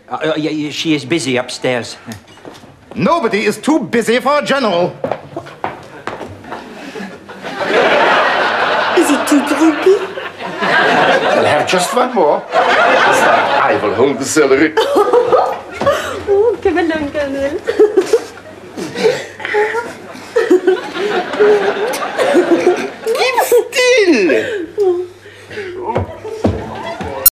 Yeah, she is busy upstairs. Nobody is too busy for a general. Is it too droopy? I'll have just one more. I will hold the celery. Oh, كمان لون كامل.